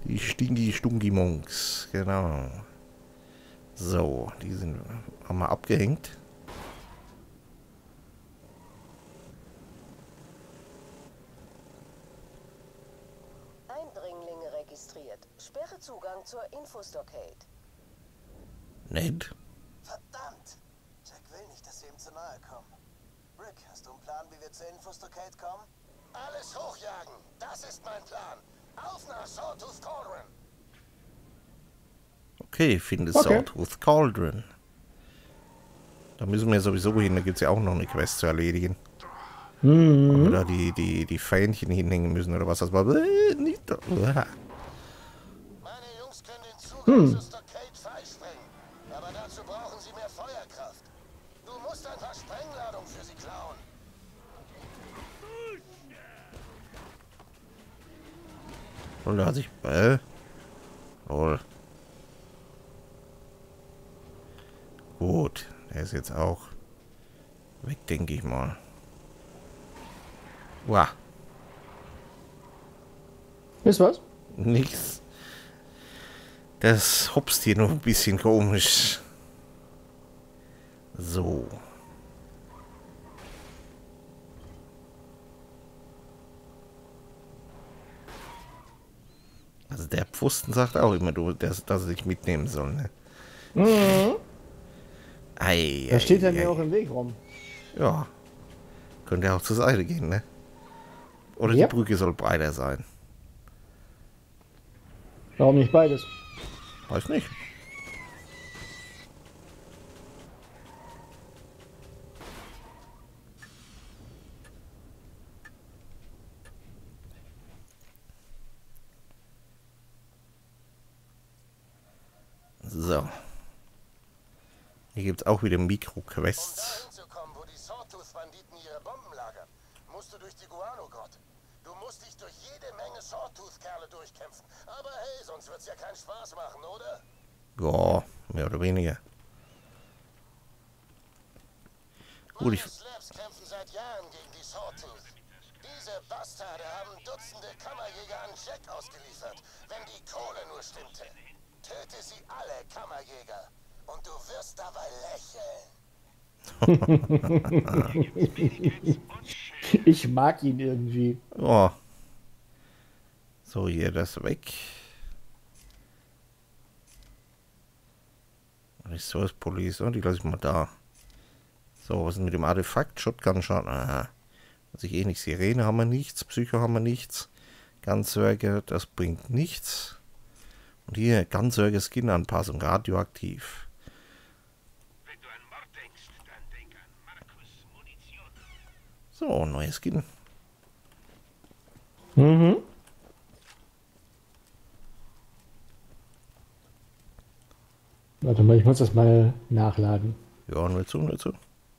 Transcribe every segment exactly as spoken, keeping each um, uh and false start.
Die Stingy Stungi Monks, genau. So, die sind haben wir abgehängt. Eindringlinge registriert. Sperre Zugang zur Infostockade. Nett. Verdammt! Jack will nicht, dass wir ihm zu nahe kommen. Rick, hast du einen Plan, wie wir zur Infostockade kommen? Alles hochjagen! Das ist mein Plan! Auf nach Sawtooth Cauldron! Okay, finde Okay. Sawtooth Cauldron. Da müssen wir sowieso hin, da gibt es ja auch noch eine Quest zu erledigen. Mhm. Ob wir da die, die, die Fähnchen hinhängen müssen oder was das war. Äh, nicht da. Meine Jungs können den Zugang Hm. zur Stockade freisprengen. Aber dazu brauchen sie mehr Feuerkraft. Du musst ein paar Sprengladungen für sie klauen. Und da sich. Äh. Lol. Gut, der ist jetzt auch weg, denke ich mal. Wow, Ist was? nix. Das hopst hier noch ein bisschen komisch. So. Also der Pfosten sagt auch immer, du, dass, dass er dich mitnehmen soll, ne? Mhm. Ei, Da steht ei, er mir ei. auch im Weg rum. Ja. Könnte auch zur Seite gehen, ne? Oder Yep. die Brücke soll breiter sein. Warum nicht beides? Weiß nicht. So. Hier gibt es auch wieder Um Mikro-Quests. dahin zu kommen, wo die Sawtooth-Banditen ihre Bomben lagern, musst du durch die Guano-Grotte. Du musst dich durch jede Menge Sawtooth-Kerle durchkämpfen. Aber hey, sonst wird's ja keinen Spaß machen, oder? Ja, mehr oder weniger. Gut, ich, Meine Slabs kämpfen seit Jahren gegen die Sawtooth. Diese Bastarde haben Dutzende Kammerjäger an Jack ausgeliefert, wenn die Kohle nur stimmte. Töte sie alle, Kammerjäger. Und du wirst dabei lächeln. Ich mag ihn irgendwie. oh. So, hier das weg. Resource Police, oh, die lasse ich mal da. So, was ist mit dem Artefakt? Shotgun Schaden. Aha. Also ich eh nicht. Sirene haben wir nichts. Psycho haben wir nichts. Ganzwerke, das bringt nichts. Und hier, Ganzwerke Skin-Anpassung, radioaktiv. Wenn du an Mord denkst, dann denk an Markus Munition. So, neues Skin. Mhm. Warte mal, ich muss das mal nachladen. Ja, nur zu, nur zu.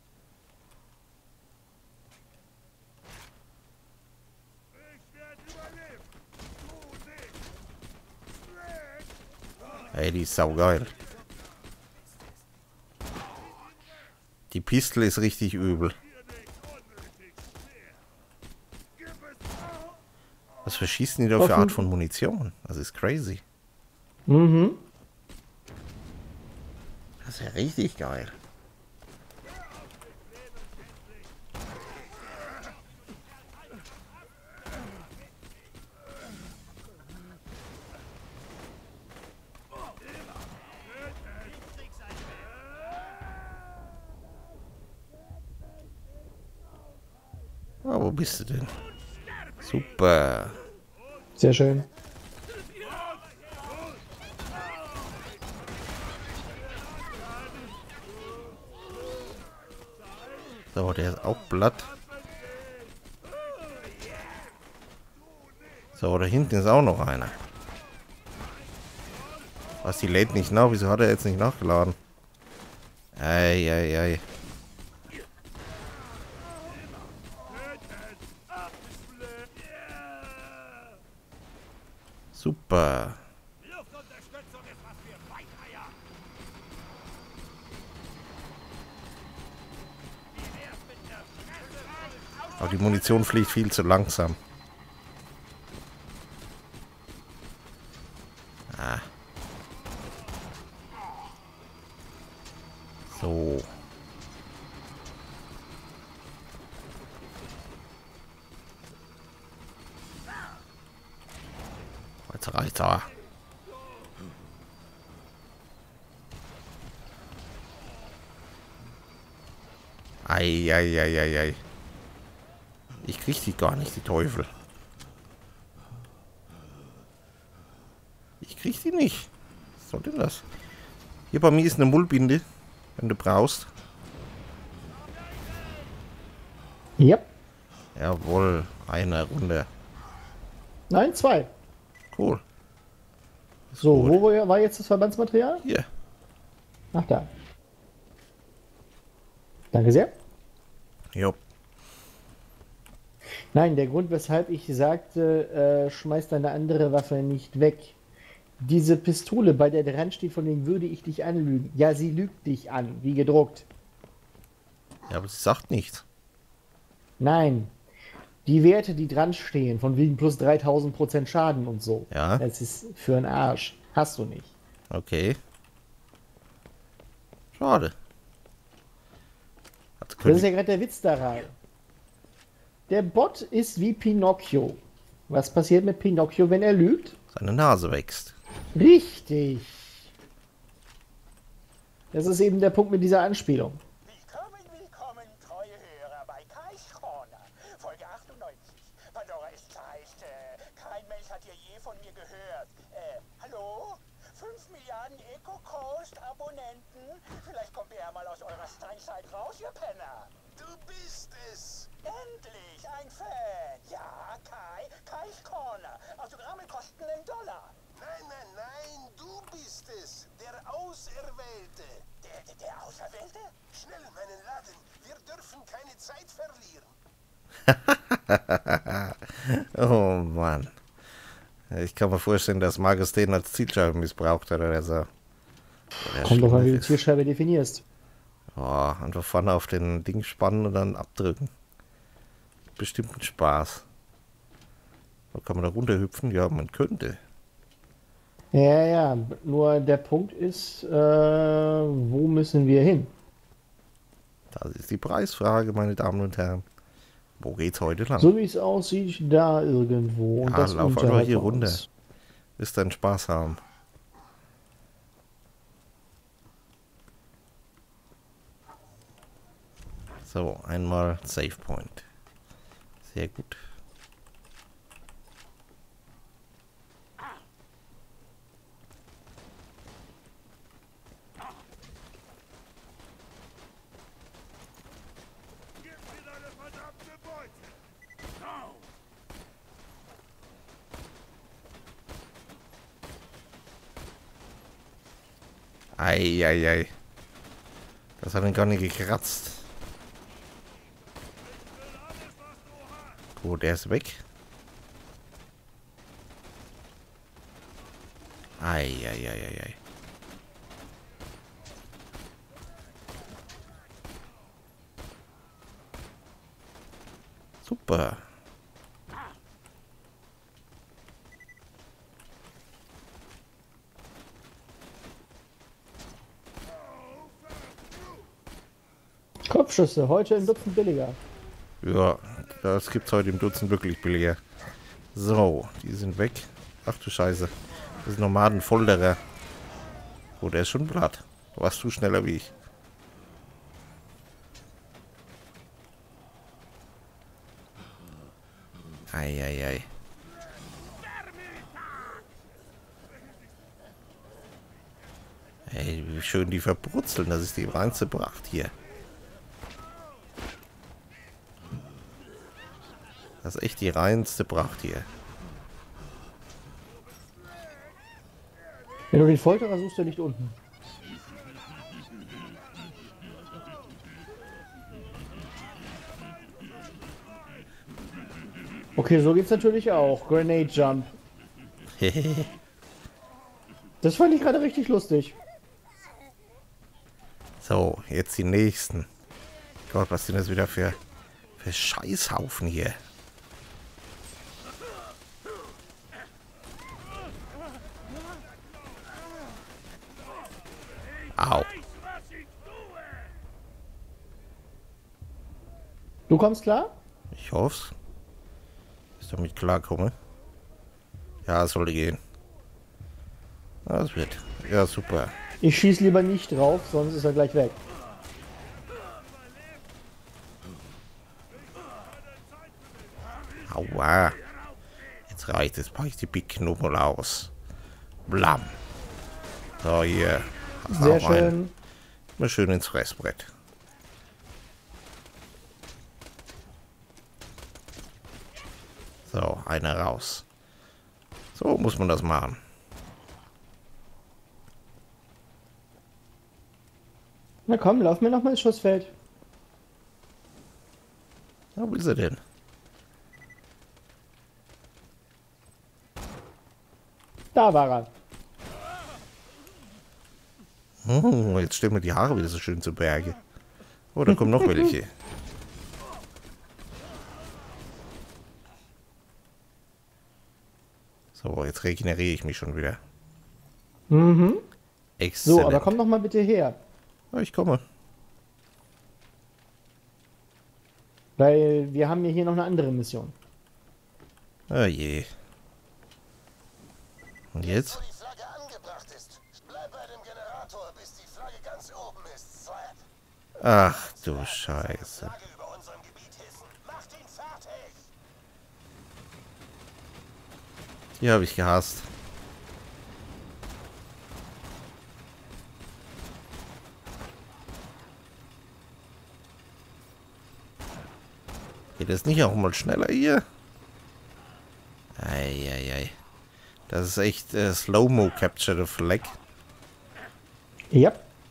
Ey, die ist saugeil. Die Pistole ist richtig übel. Was verschießen die da für Art von Munition? Das ist crazy. Mhm. Das ist ja richtig geil. Oh, wo bist du denn? Super. Sehr schön. So, der ist auch platt. So, da hinten ist auch noch einer. Was, die lädt nicht nach? Wieso hat er jetzt nicht nachgeladen? Ei, ei, ei. Super. Luftunterstützung ist was für Weicheier. Aber die Munition fliegt viel zu langsam. Ah. So. Jetzt reicht's aber. Eieieiei. Ich krieg die gar nicht, die Teufel. Ich krieg die nicht. Was soll denn das? Hier bei mir ist eine Mullbinde, wenn du brauchst. Ja. Jawohl, eine Runde. Nein, zwei. Cool. So, gut. wo war war jetzt das Verbandsmaterial? Hier. Ach, da. Danke sehr. Jo. Nein, der Grund, weshalb ich sagte, äh, schmeiß deine andere Waffe nicht weg. Diese Pistole, bei der dran steht, von wegen würde ich dich anlügen. Ja, sie lügt dich an, wie gedruckt. Ja, aber sie sagt nichts. Nein. Die Werte, die dran stehen, von wegen plus dreitausend Prozent Schaden und so. Ja. Das ist für einen Arsch. Hast du nicht. Okay. Schade. Hat Das ist ja gerade der Witz daran. Der Bot ist wie Pinocchio. Was passiert mit Pinocchio, wenn er lügt? seine Nase wächst. Richtig. Das ist eben der Punkt mit dieser Anspielung. Willkommen, willkommen, treue Hörer bei Kai's Corner. Folge achtundneunzig. Pandora ist leicht. Äh, kein Mensch hat hier je von mir gehört. Äh, hallo? fünf Milliarden Eco-Coast-Abonnenten? Vielleicht kommt ihr ja mal aus eurer Steinzeit raus, ihr Penner. Du bist es. Endlich, ein Fan. Ja, Kai, Kai's Corner. Autogramme kosten einen Dollar. Nein, nein, nein, du bist es. Der Auserwählte. Der, der, der Auserwählte? Schnell in meinen Laden. Wir dürfen keine Zeit verlieren. Oh Mann. Ich kann mir vorstellen, dass Markus den als Zielscheibe missbraucht hat oder so. Oder Kommt doch mal, wie du ist. Zielscheibe definierst. Oh, einfach vorne auf den Ding spannen und dann abdrücken. Bestimmt ein Spaß. So, kann man da runterhüpfen? Ja, man könnte. Ja, ja, nur der Punkt ist, äh, wo müssen wir hin? Das ist die Preisfrage, meine Damen und Herren. Wo geht's heute lang? So wie es aussieht, da irgendwo. Und Ja, das lauf unterhalb einfach hier von runter. uns. Wirst dann Spaß haben. So, einmal Save Point. Sehr gut. Gib mir deine verdammte Beute! Now! Eieiei. Das hat ihn gar nicht gekratzt. Gut, er ist weg. Eieieiei. Super. Kopfschüsse, heute ein Dutzend billiger. Ja, das gibt's heute im Dutzend wirklich billiger. So, die sind weg. Ach du Scheiße. Das ist Nomadenfolderer. Oh, der ist schon platt. Du warst du schneller wie ich. Eieiei. Hey, wie schön die verbrutzeln. Das ist die reinste Pracht hier. Das ist echt die reinste Pracht hier. Wenn du den Folterer suchst, der liegt unten. Okay, so geht's natürlich auch. Grenade Jump. Das fand ich gerade richtig lustig. So, jetzt die nächsten. Gott, was sind das wieder für, für Scheißhaufen hier? Au. Du kommst klar? Ich hoff's. Dass ich damit klarkomme. Ja, es sollte gehen. Das wird. Ja, super. Ich schieß lieber nicht drauf, sonst ist er gleich weg. Aua. Jetzt reicht es. Pack ich die Big Knubbel aus. Blam. So, hier. Sehr schön. Mal schön ins Fressbrett. So, einer raus. So muss man das machen. Na komm, lauf mir noch mal ins Schussfeld. Wo ist er denn? Da war er. Oh, jetzt stellen wir die Haare wieder so schön zu Berge. Oh, da kommen noch welche. So, jetzt regeneriere ich mich schon wieder. Mhm. Exzellent. So, aber komm noch mal bitte her. Ja, ich komme. Weil wir haben ja hier noch eine andere Mission. Oh je. Und jetzt? Wo die Flagge angebracht ist. Bleib bei dem Generator, bis die Flagge ganz oben ist, Slap. Ach du Scheiße. Flagge über unserem Gebiet hissen. Macht ihn fertig! Die habe ich gehasst. Geht es nicht auch mal schneller hier? Eieiei. Das ist echt äh, Slow-Mo Capture the Flag. Ja.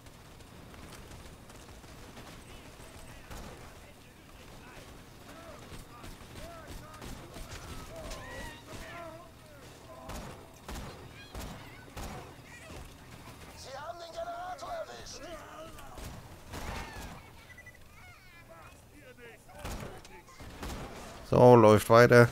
Sie haben den Generator erwischt! So, läuft weiter.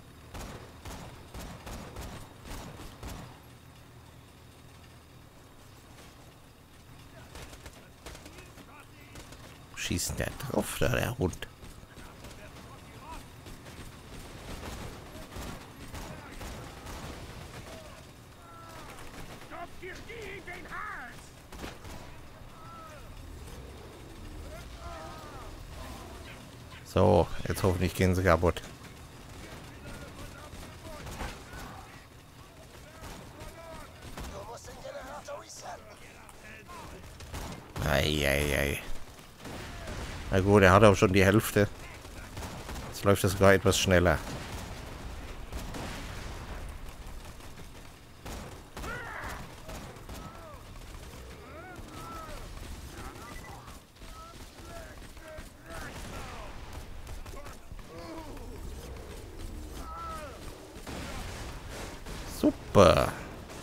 Schießt der drauf, da der Hund. Stoppt ihr die in den Hals! So, jetzt hoffentlich gehen sie kaputt. Du musst den Generator resetten. Eieiei. Na gut, er hat auch schon die Hälfte. Jetzt läuft das sogar etwas schneller. Super.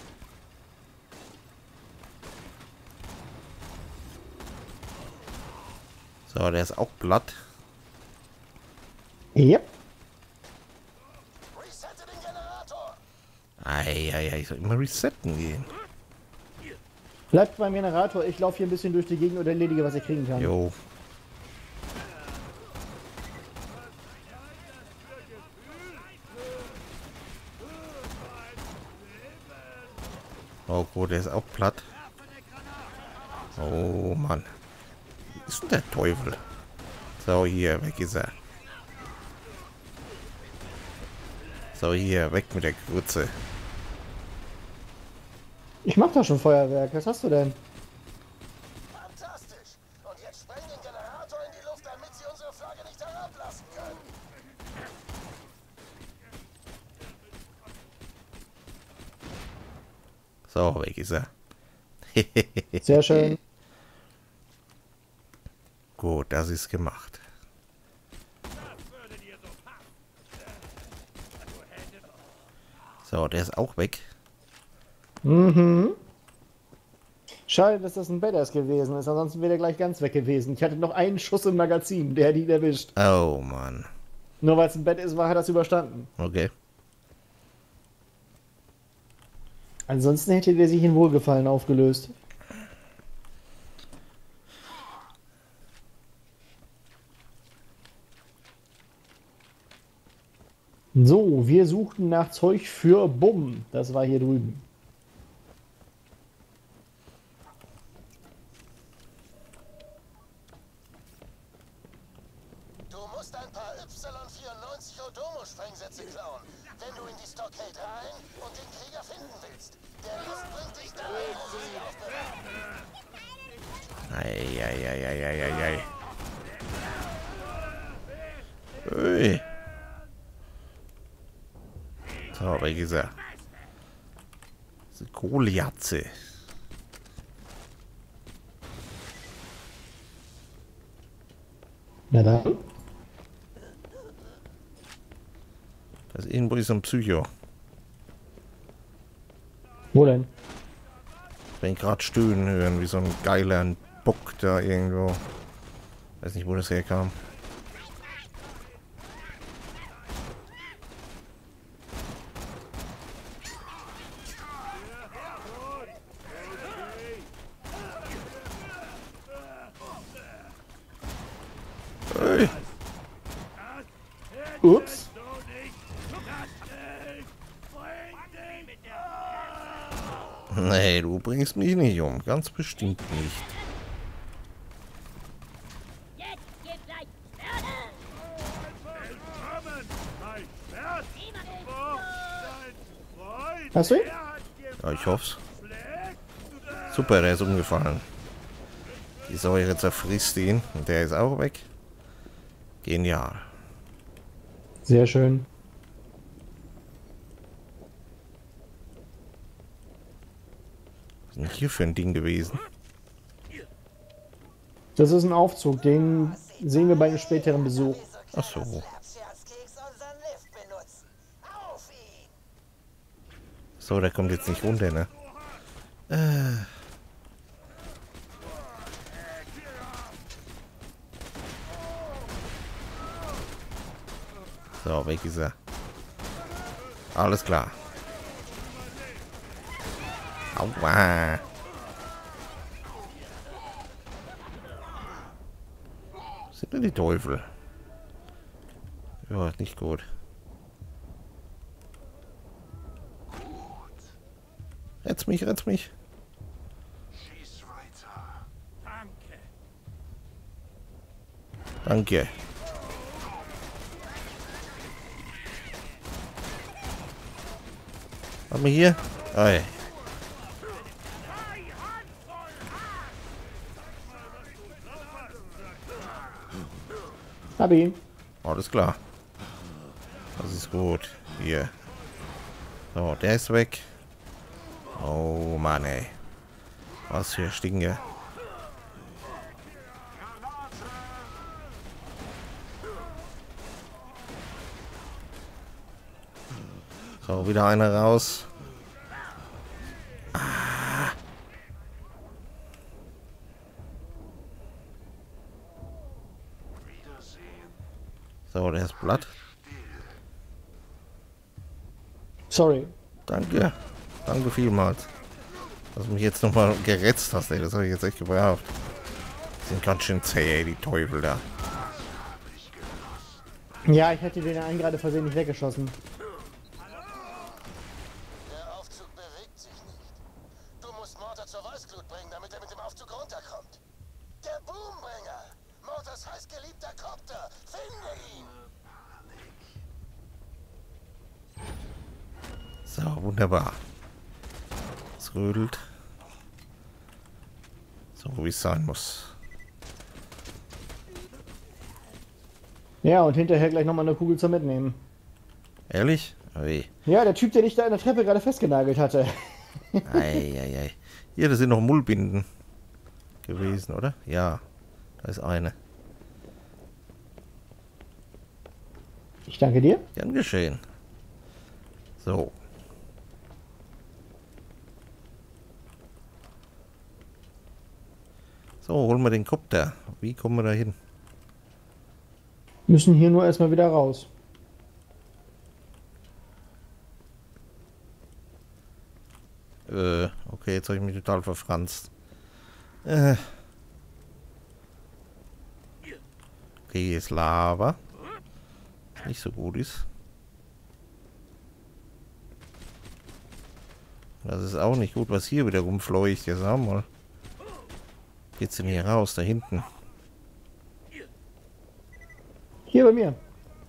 So, der ist auch platt. Ja. Resette den Generator! Eieiei, ich soll immer resetten gehen. Bleibt beim Generator, ich laufe hier ein bisschen durch die Gegend und erledige, was ich kriegen kann. Jo. Oh gut, der ist auch platt. Oh Mann. Wie ist denn der Teufel? So, hier, weg ist er. So, hier, weg mit der Grütze. Ich mach da schon Feuerwerk. Was hast du denn? Fantastisch! Und jetzt spreng den Generator in die Luft, damit sie unsere Flagge nicht herablassen können. So, weg ist er. Sehr schön. Gut, das ist gemacht. So, der ist auch weg. Mhm. Schade, dass das ein Badass gewesen ist, ansonsten wäre er gleich ganz weg gewesen. Ich hatte noch einen Schuss im Magazin, der hätte ihn erwischt. Oh Mann. Nur weil es ein Badass war, hat er es überstanden. Okay. Ansonsten hätte der sich in Wohlgefallen aufgelöst. suchten nach Zeug für Bumm. Das war hier drüben. Du musst ein paar Y vierundneunzig Odomo-Sprengsätze klauen, wenn du in die Stockade rein und den Krieger finden willst. Der Lift bringt dich dahin, wo sie sie aufbewahren. Eieieiei. Ui. So, weg ist er. Das ist Goliatze. Na dann. Das ist irgendwo ist ein Psycho. Wo denn? Wenn ich gerade stöhnen hören, wie so ein geiler Bock da irgendwo. Weiß nicht, wo das herkam. Hey. Ups. Nee, du bringst mich nicht um. Ganz bestimmt nicht. Jetzt geht's gleich Erde! Hast du ihn? Ja, ich hoff's. Super, der ist umgefallen. Die Säure zerfrisst ihn und der ist auch weg. Genial. Sehr schön. Was ist denn hier für ein Ding gewesen? Das ist ein Aufzug, den sehen wir bei einem späteren Besuch. Ach so. Scherzkeks unseren Lift benutzen. Auf ihn! So, der kommt jetzt nicht runter, ne? Äh. So, weg ist er. Alles klar. Aua. Sind denn die Teufel? Ja, nicht gut. Retz mich, retz mich. Schieß weiter. Danke. Danke. Haben wir hier? Ei. Hab ihn. Alles klar. Das ist gut. Hier. So, der ist weg. Oh Mann, ey. Was für Stinke. So, wieder einer raus. Ah. So, der ist platt. Sorry. Danke. Danke vielmals. Dass du mich jetzt nochmal geretzt hast, ey. Das habe ich jetzt echt gebraucht. Die sind ganz schön zäh, die Teufel da. Ja, ich hätte den einen gerade versehentlich weggeschossen. Der Aufzug bewegt sich nicht. Du musst Mortar zur Weißglut bringen, damit er mit dem Aufzug runterkommt. Der Boombringer! Mortars heißgeliebter Kopter! Finde ihn! So, wunderbar. Es rödelt. So, wie es sein muss. Ja, und hinterher gleich nochmal eine Kugel zum Mitnehmen. Ehrlich? Ui. Ja, der Typ, der dich da in der Treppe gerade festgenagelt hatte. Eieiei. Hier, das sind noch Mullbinden gewesen, oder? Ja, da ist eine. Ich danke dir. Gern geschehen. So. So, holen wir den Kopter. Wie kommen wir da hin? Müssen hier nur erstmal wieder raus. Äh, okay, jetzt habe ich mich total verfranst. Äh. Okay, hier ist Lava. Was nicht so gut ist. Das ist auch nicht gut, was hier wieder rumfleucht. Jetzt auch mal. Geht's denn hier raus? Da hinten. Hier bei mir.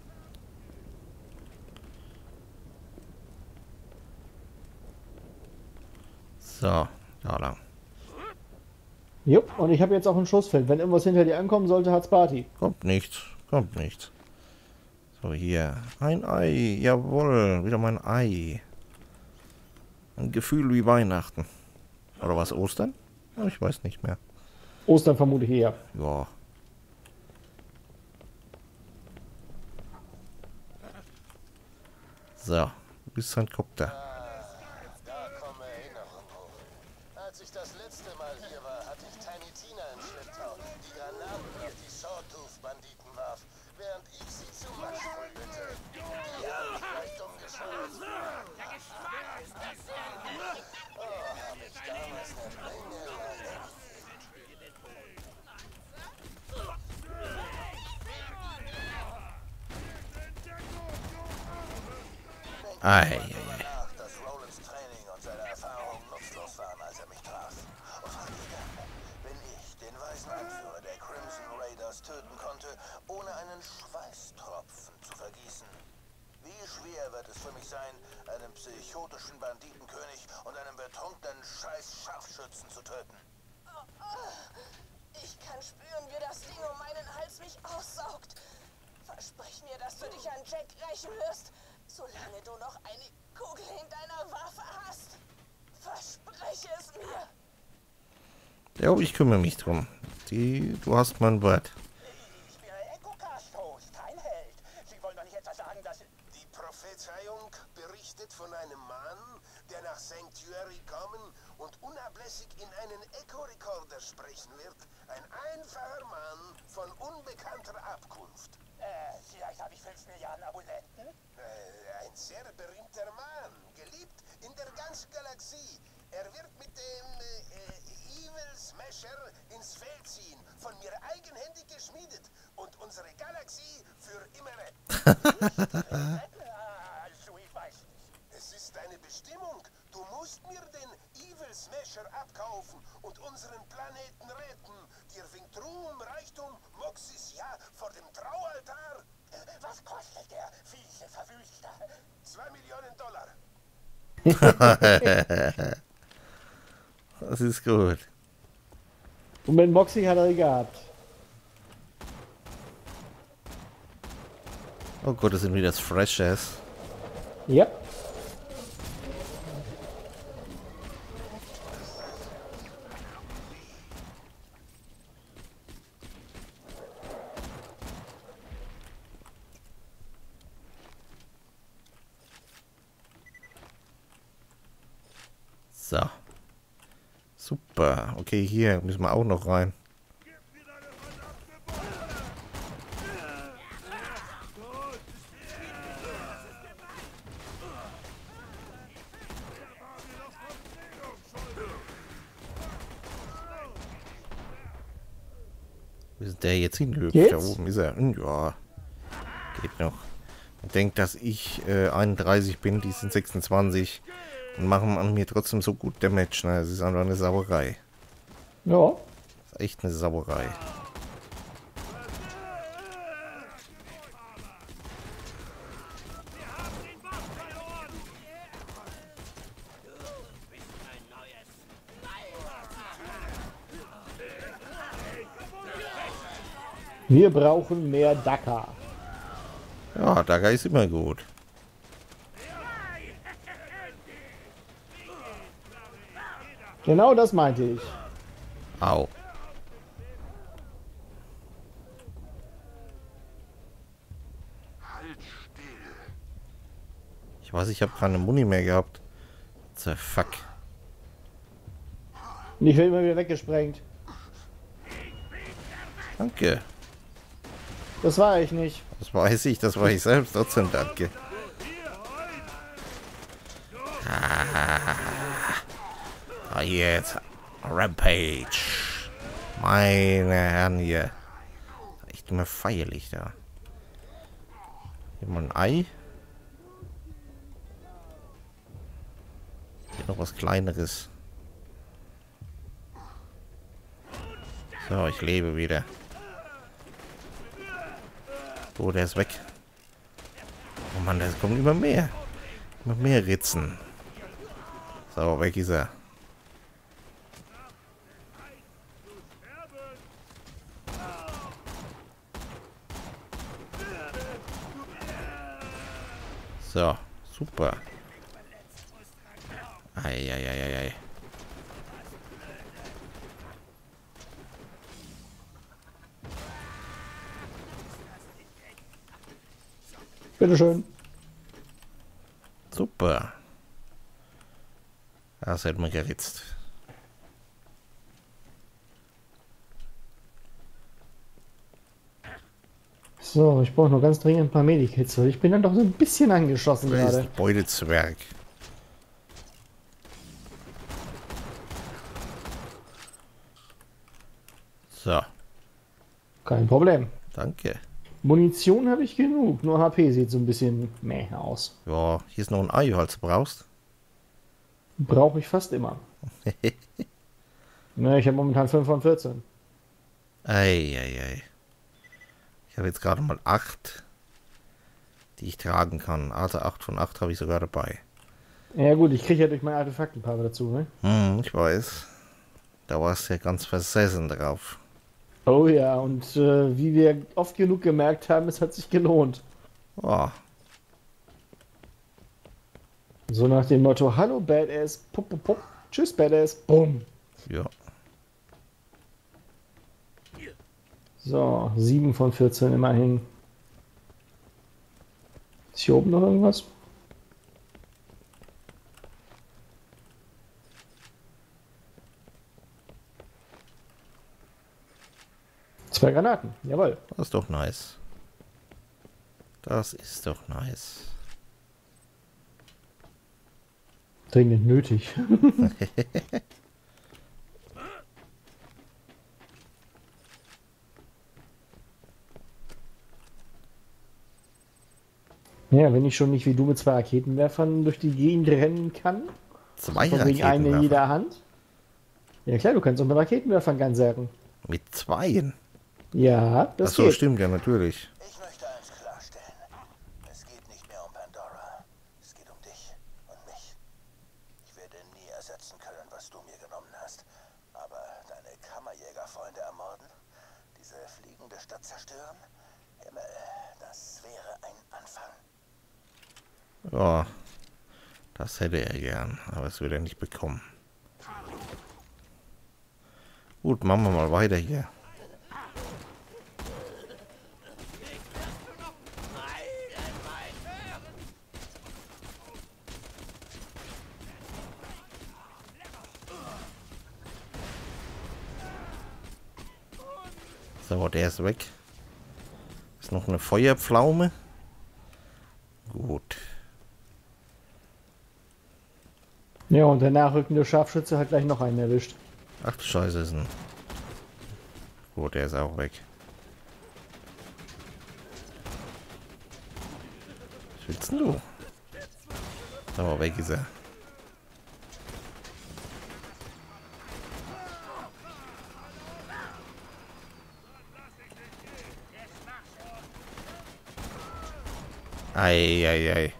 So, da lang. Jupp, und ich habe jetzt auch ein Schussfeld. Wenn irgendwas hinter dir ankommen sollte, hat's Party. Kommt nichts. Kommt nichts. So, hier. Ein Ei. Jawohl. Wieder mein Ei. Ein Gefühl wie Weihnachten. Oder was, Ostern? Ja, ich weiß nicht mehr. Ostern vermute ich eher. Ja. So. Bis ein Kopter. Da kommen Erinnerungen hoch. Als ich das letzte Mal hier war, hatte ich Tiny Tina im Schlepptau, die Granaten auf die Sawtooth-Banditen warf, während ich sie zu Matsch prügelte. Die haben mich gleich dumm geschaut. Oh, hab ich damals eine Menge Leid Ei, ei, ei. nach, dass Rolands Training und seine Erfahrungen nutzlos waren, als er mich traf. Und frag mich gerne, wenn ich den weisen Anführer der Crimson Raiders töten konnte, ohne einen Schweißtropfen zu vergießen. Wie schwer wird es für mich sein, einen psychotischen Banditenkönig und einen betrunkenen Scheiß-Scharfschützen zu töten? Ich kann spüren, wie das Ding um meinen Hals mich aussaugt. Versprich mir, dass du dich an Jack rächen wirst, solange du noch eine Kugel in deiner Waffe hast. Verspreche es mir. Ja, ich kümmere mich drum. Die, du hast mein Wort. Ich bin ein Echo-Cast-Host, kein Held. Sie wollen doch nicht etwa sagen, dass... Die Prophezeiung berichtet von einem Mann, der nach Sanctuary kommen und unablässig in einen Echo-Recorder sprechen wird. Ein einfacher Mann von unbekannter Abkunft. Äh, vielleicht habe ich fünf Milliarden Abonnenten? Äh, ein sehr berühmter Mann, geliebt in der ganzen Galaxie. Er wird mit dem äh, Evil Smasher ins Feld ziehen, von mir eigenhändig geschmiedet und unsere Galaxie für immer retten. Also, ich weiß nicht. Es ist deine Bestimmung. Du musst mir den Evil Smasher abkaufen und unseren Planeten retten. Dir winkt Ruhm, Reichtum, Moxis, ja, vor dem Traualtar. Was kostet der fiese Verwüster? Zwei Millionen Dollar. Das ist gut. Und mit Moxie hat er gehabt. Oh Gott, das sind wieder das Freshes. Ja. So. Super. Okay, hier müssen wir auch noch rein. Wo ist der jetzt hinlöbt? Da Geht's? oben ist er. Hm, ja. Geht noch. Man denkt, dass ich äh, einunddreißig bin, die sind sechsundzwanzig. Und machen an mir trotzdem so gut Damage. Ne? Das ist einfach eine Sauerei. Ja. Das ist echt eine Sauerei. Wir brauchen mehr Dakar. Ja, Daga ist immer gut. Genau das meinte ich. Au. Ich weiß, ich habe keine Muni mehr gehabt. What the fuck? Und ich werde immer wieder weggesprengt. Danke. Das war ich nicht. Das weiß ich, das war ich selbst. Trotzdem danke. Ah, jetzt. Rampage. Meine Herren hier. Echt immer feierlich da. Hier mal ein Ei. Hier noch was Kleineres. So, ich lebe wieder. Oh, der ist weg. Oh Mann, da kommen immer mehr. Immer mehr Ritzen. So, weg ist er. So, super. Eieieiei. Bitteschön. Super. Das hätte man geritzt. So, ich brauche noch ganz dringend ein paar Medikits. Ich bin dann doch so ein bisschen angeschossen Da ist gerade. ein Beutezwerg. So, Kein Problem. danke. Munition habe ich genug. Nur H P sieht so ein bisschen meh aus. Ja, hier ist noch ein Ei, falls du brauchst. Brauche ich fast immer. Ne, ich habe momentan fünf von vierzehn. Eieiei. Ich habe jetzt gerade mal acht, die ich tragen kann. Also acht von acht habe ich sogar dabei. Ja gut, ich kriege ja durch mein Artefakt ein paar dazu, ne? Hm, ich weiß. Da warst du ja ganz versessen drauf. Oh ja, und äh, wie wir oft genug gemerkt haben, es hat sich gelohnt. Oh, So nach dem Motto, hallo Badass, pup, pup, pup. Tschüss Badass, bumm. ja. So, sieben von vierzehn immerhin. Ist hier oben noch irgendwas? Zwei Granaten, jawohl. Das ist doch nice. Das ist doch nice. Dringend nötig. Ja, wenn ich schon nicht wie du mit zwei Raketenwerfern durch die Gegend rennen kann. Zwei Von wegen eine in Raketenwerfer. jeder Hand. Ja klar, du kannst auch mit Raketenwerfern ganzerken. Mit zweien? Ja, das Achso, geht. stimmt ja natürlich. Ich möchte eins klarstellen. Es geht nicht mehr um Pandora. Es geht um dich und mich. Ich werde nie ersetzen können, was du mir genommen hast. Aber deine Kammerjägerfreunde ermorden, diese fliegende Stadt zerstören, Himmel, das wäre ein Anfang. Ja, das hätte er gern, aber es wird er nicht bekommen. Gut, machen wir mal weiter hier. So, der ist weg. Ist noch eine Feuerpflaume. Gut. Ja, und der nachrückende Scharfschütze hat gleich noch einen erwischt. Ach du Scheiße, ist ein... Gut, der ist auch weg. Was willst denn du? So, weg ist er. Ei, ei, ei.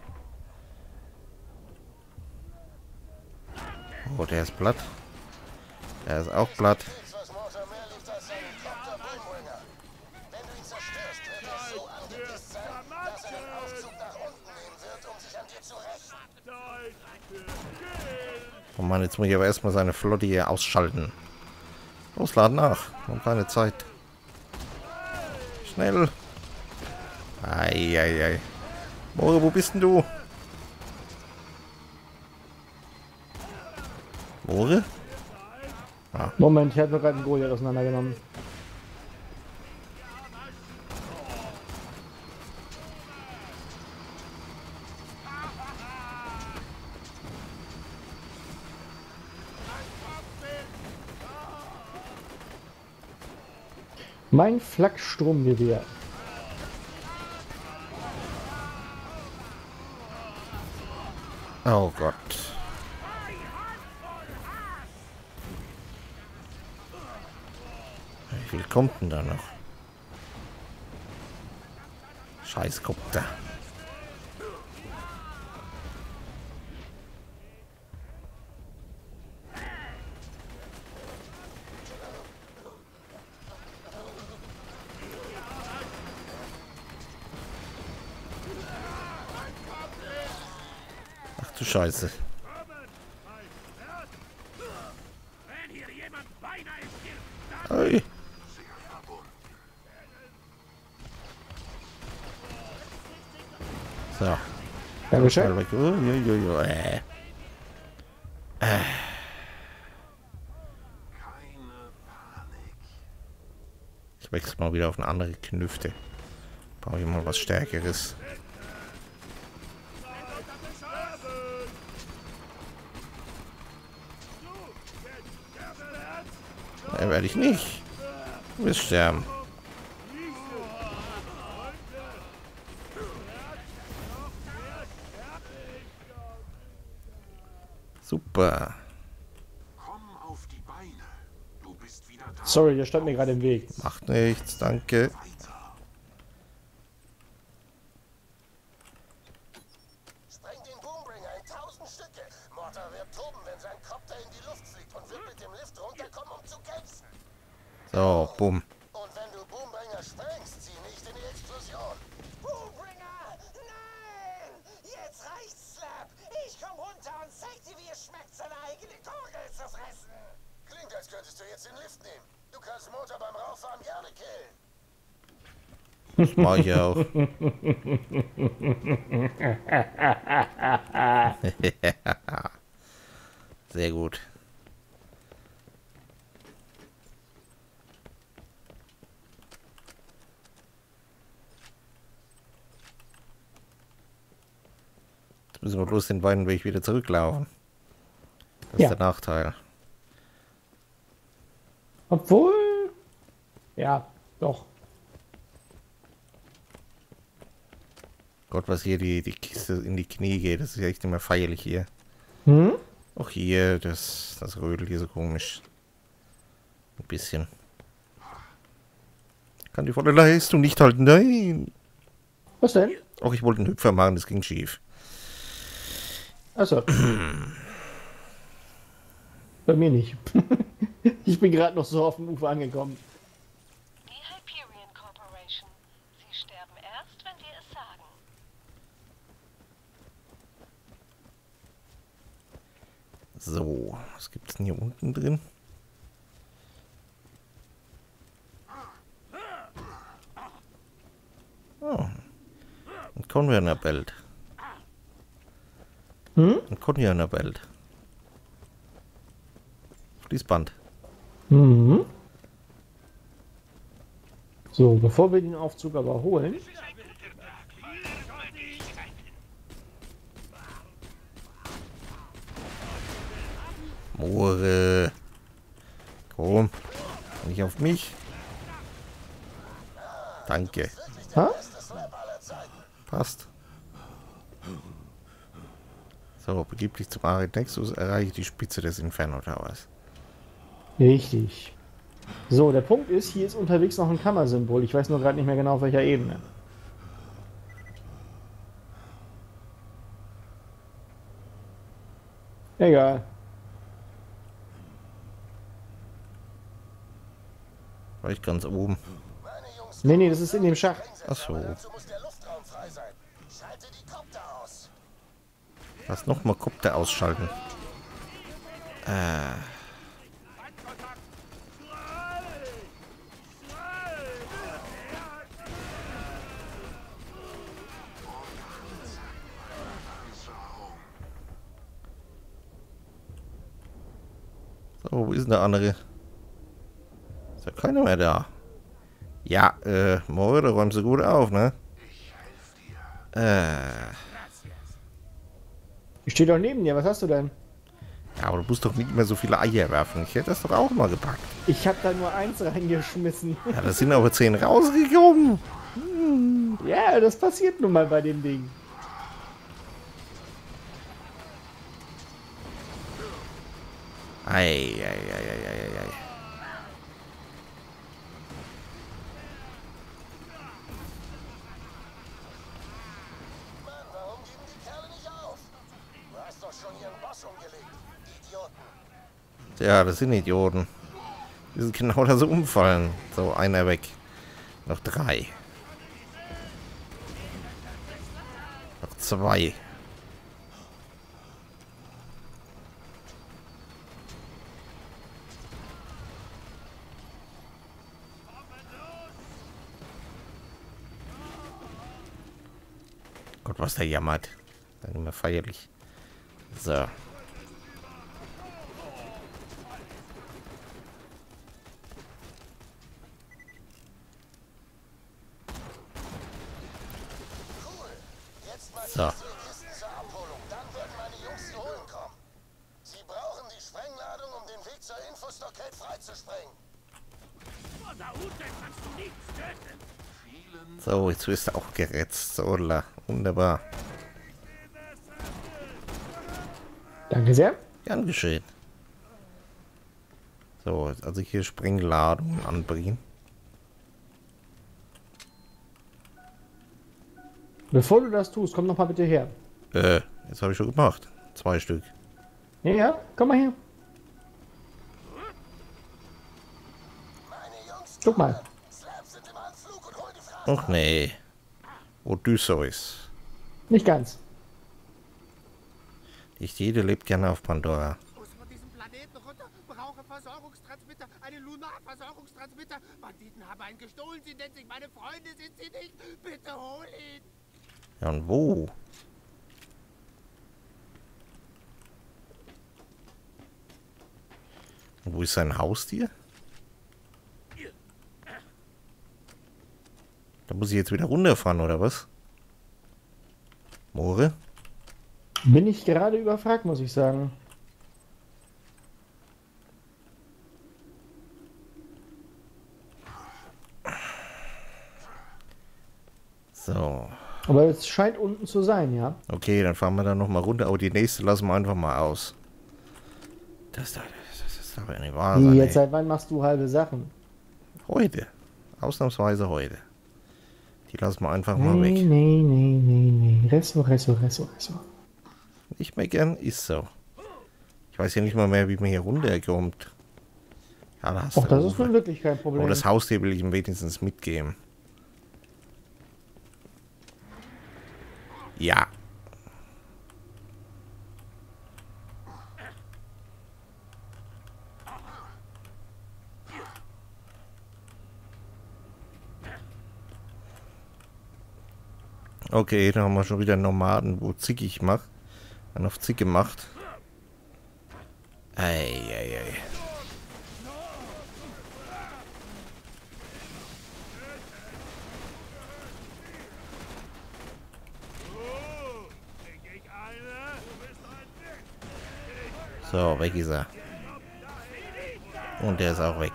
Oh, der ist platt. Der ist auch platt. Nichts, was Mortar mehr liebt als seinen Copter Boomringer. Wenn du ihn zerstörst, wird er so angepisst sein, dass er den Aufzug nach unten nehmen wird, um sich an dir zu rächen. Oh Mann, jetzt muss ich aber erstmal seine Flotte hier ausschalten. Losladen nach. Wir haben keine Zeit. Schnell. Ei, ei, ei. More, wo bist denn du? More? Moment, ich habe nur gerade einen Goliath auseinandergenommen. Mein Flakstromgewehr. Oh Gott. viel kommt denn da noch? Scheiß Kopter. Ach du Scheiße. Wenn hier jemand beinahe stirbt, Hey. So. Dankeschön. Weg. Uiuiui. Äh. Äh. Ich wechsle mal wieder auf eine andere Knüfte. Brauche ich mal was Stärkeres. Nein, werde ich nicht. Du wirst sterben. Super. komm auf die Beine. Du bist wieder da. Sorry, der stand mir gerade im Weg. Macht nichts, danke. Spreng den Boombringer in tausend Stücke. Mortar wird toben, wenn sein Kopter in die Luft fliegt und wird mit dem Lift runterkommen, um zu kämpfen. So, bumm. Und wenn du Boombringer sprengst, zieh nicht in die Explosion. Boombringer! Nein! Jetzt reicht's, Slap! Ich komm runter und zeig dir, wie es schmeckt, seine eigene Kugel zu fressen! Klingt, als könntest du jetzt den Lift nehmen. Du kannst Motor beim Rauffahren gerne killen. Das mach ich auch. Sehr gut. Jetzt müssen wir bloß den beiden Weg wieder zurücklaufen. Das Ja. ist der Nachteil. Obwohl. Ja, doch. Gott, was hier die, die Kiste in die Knie geht, das ist ja echt immer feierlich hier. Hm? Auch hier, das, das Rödel hier so komisch. Ein bisschen. Kann die volle Leistung nicht halten, nein! Was denn? Auch ich wollte einen Hüpfer machen, das ging schief. Achso. Bei mir nicht. Ich bin gerade noch so auf dem Ufer angekommen. Die Hyperion Corporation. Sie sterben erst, wenn wir es sagen. So, was gibt's denn hier unten drin? Oh, ein Conveyor-Belt. Hm? Ein Conveyor-Belt. Fließband. Mhm. So, bevor wir den Aufzug aber holen. Moore. Komm. Nicht auf mich. Danke. Ha? Passt. So, begib dich zum Arid Nexus, erreiche die Spitze des Inferno Towers. Richtig. So, der Punkt ist, hier ist unterwegs noch ein Kammersymbol. Ich weiß nur gerade nicht mehr genau auf welcher Ebene. Egal. War ich ganz oben. Meine Jungs, Nee, nee, das ist in dem Schacht. Ach so. aber dazu muss der Luftraum frei sein. Schalte die Kopter aus. Lass noch mal Kopter ausschalten. Äh. So, wo ist denn der andere? Ist ja keiner mehr da. Ja, äh, Moore, da räumst du gut auf, ne? Äh. Ich stehe doch neben dir, was hast du denn? Ja, aber du musst doch nicht mehr so viele Eier werfen. Ich hätte das doch auch mal gepackt. Ich habe da nur eins reingeschmissen. Ja, da sind aber zehn rausgekommen. Ja, das passiert nun mal bei dem Ding. Ei, ei, ei, ei, ei, ei. hingelegt. Idioten. Ja, das sind Idioten. Die sind genau da so umfallen. So, einer weg. Noch drei. Noch zwei. Gott, was der jammert. Dann immer feierlich. So. So. Kisten zur Abholung. Dann werden meine Jungs sie holen kommen. Sie brauchen die Sprengladung, um den Weg zur Infostockade freizusprengen. So, jetzt wirst du auch gerätzt. So, wunderbar. Danke sehr. Gern geschehen. So, also hier Sprengladungen anbringen. Bevor du das tust, komm noch mal bitte her. Äh, jetzt habe ich schon gemacht. Zwei Stück. Ja, ja, komm mal her. Guck mal. Ach nee. Odysseus. Nicht ganz. Nicht jede lebt gerne auf Pandora. Muss von diesem Planeten runter, brauche Versorgungstransmitter, einen Lunarversorgungstransmitter. Banditen haben einen gestohlen, sie nennt sich meine Freunde, sind sie nicht? Bitte hol ihn. Ja, und wo? Und wo ist sein Haustier? Da muss ich jetzt wieder runterfahren, oder was? Moore? Bin ich gerade überfragt, muss ich sagen. So. Aber es scheint unten zu sein, ja. Okay, dann fahren wir da nochmal runter. Aber die nächste lassen wir einfach mal aus. Das, das, das ist doch nicht wahr. Wie, sein, jetzt ey. seit wann machst du halbe Sachen? Heute. Ausnahmsweise heute. Die lassen wir einfach Nee, mal weg. nee, nee, nee, nee. Resso, resso, resso, resso. Nicht mehr gern, ist so. Ich weiß ja nicht mal mehr, wie man hier runterkommt. Ja, da hast Och, du das ist Uwe. nun wirklich kein Problem. Aber das Haustier will ich ihm wenigstens mitgeben. Ja. Okay, dann haben wir schon wieder Nomaden, wo Zick ich mache. Dann auf Zick gemacht. Ei, ei, ei. So, weg ist er. Und der ist auch weg.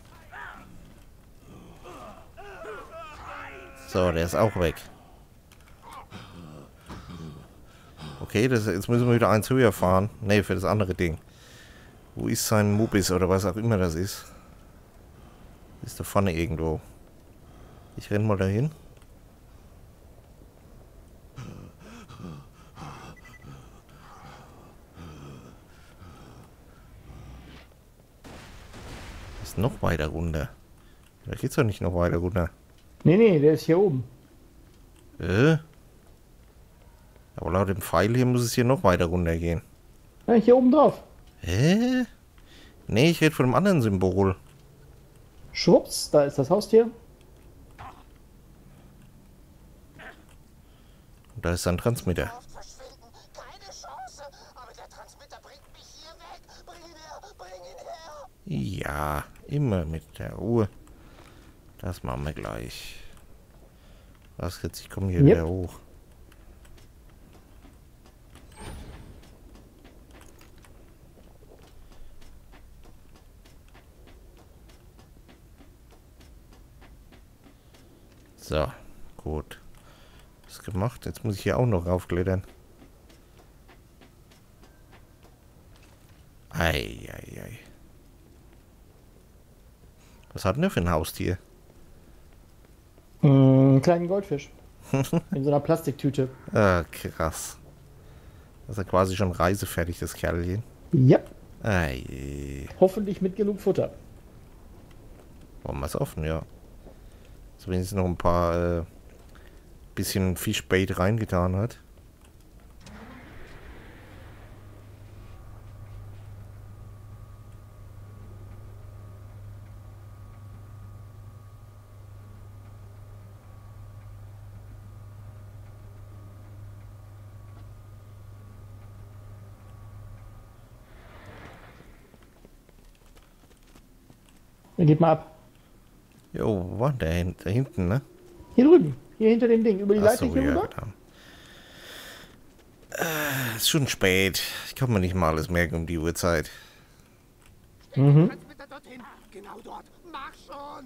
So, der ist auch weg. Okay, das, jetzt müssen wir wieder eins höher fahren. Ne, für das andere Ding. Wo ist sein Mubis oder was auch immer das ist? Ist da vorne irgendwo. Ich renn mal dahin. Ist noch weiter runter. Da geht's doch nicht noch weiter runter. Nee, nee, der ist hier oben. Äh? Aber laut dem Pfeil hier muss es hier noch weiter runter gehen. Ja, hier oben drauf. Hä? Nee, ich rede von dem anderen Symbol. Schwupps, da ist das Haustier. Und da ist ein Transmitter. Verschwinden, keine Chance. Aber der Transmitter bringt mich hier weg. Bring ihn her, bring ihn her. Ja, immer mit der Ruhe. Das machen wir gleich. Was jetzt? Ich komme hier Yep. wieder hoch. So, gut. Ist gemacht. Jetzt muss ich hier auch noch raufklettern. Ei, ei, ei. Was hat denn der für ein Haustier? Mm, einen kleinen Goldfisch. In so einer Plastiktüte. Ah, krass. Das ist ja quasi schon reisefertig, das Kerlchen. Ja, Ei. hoffentlich mit genug Futter. Wollen wir es offen, ja. So, wenn es noch ein paar äh, bisschen Fischbait reingetan hat. Dann geht mal ab. Jo, wo war der hin da hinten, ne? Hier drüben. Hier hinter dem Ding. Über die Ach so, Leitung hier ja, rüber. genau. Äh, ist schon spät. Ich kann mir nicht mal alles merken um die Uhrzeit. Mhm. Transmitter dorthin. Genau dort. Mach schon.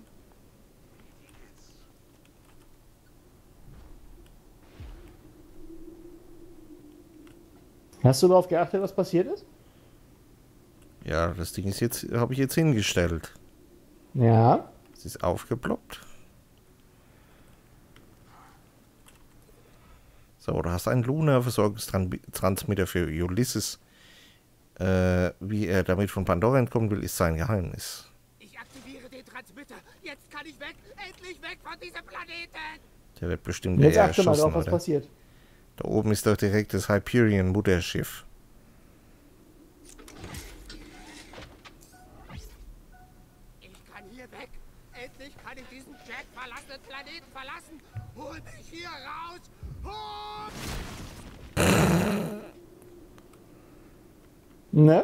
Hast du darauf geachtet, was passiert ist? Ja, das Ding ist jetzt, habe ich jetzt hingestellt. Ja. Es ist aufgeploppt. So, du hast einen Luna-Versorgungstransmitter für Ulysses. Äh, wie er damit von Pandora entkommen will, ist sein Geheimnis. Ich aktiviere den Transmitter. Jetzt kann ich weg. Endlich weg von diesem Planeten. Der wird bestimmt Jetzt eher achte mal erschossen, drauf, was oder? passiert. Da oben ist doch direkt das Hyperion-Mutterschiff. Ich kann hier weg. Endlich kann ich diesen Jack verlassenen Planeten verlassen. Hol mich hier raus. Hol! Ne?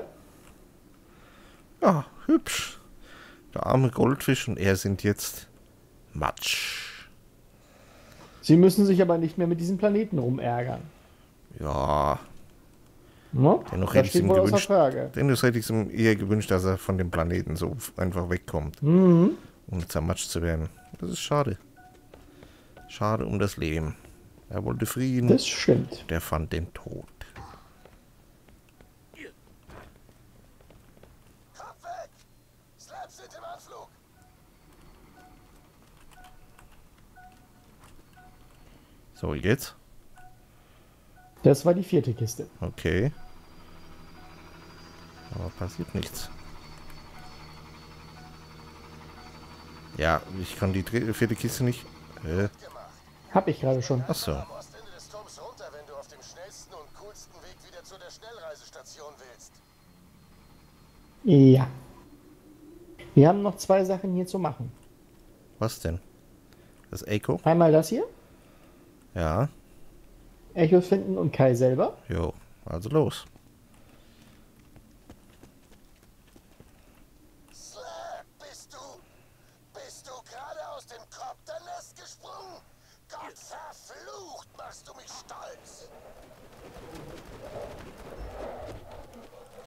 Ja, hübsch. Der arme Goldfisch und er sind jetzt Matsch. Sie müssen sich aber nicht mehr mit diesem Planeten rumärgern. Ja, Ne? dennoch Das hätte ich steht ihm wohl außer gewünscht. Frage. Dennoch hätte ich ihm eher gewünscht, dass er von dem Planeten so einfach wegkommt. Mhm. Ohne zermatscht zu werden. Das ist schade. Schade um das Leben. Er wollte Frieden, Das stimmt. der fand den Tod. Kopf weg! Slaps sind im Anflug! So, jetzt? Das war die vierte Kiste. Okay. Aber passiert nichts. Ja, ich kann die dr- vierte Kiste nicht. Äh, Hab ich gerade schon. achso. Am Ostende des Turms runter, wenn du auf dem schnellsten und coolsten Weg wieder zu der Schnellreisestation willst. Ja. Wir haben noch zwei Sachen hier zu machen. Was denn? Das Echo? Einmal das hier. Ja. Echos finden und Kai selber. Jo. Also los.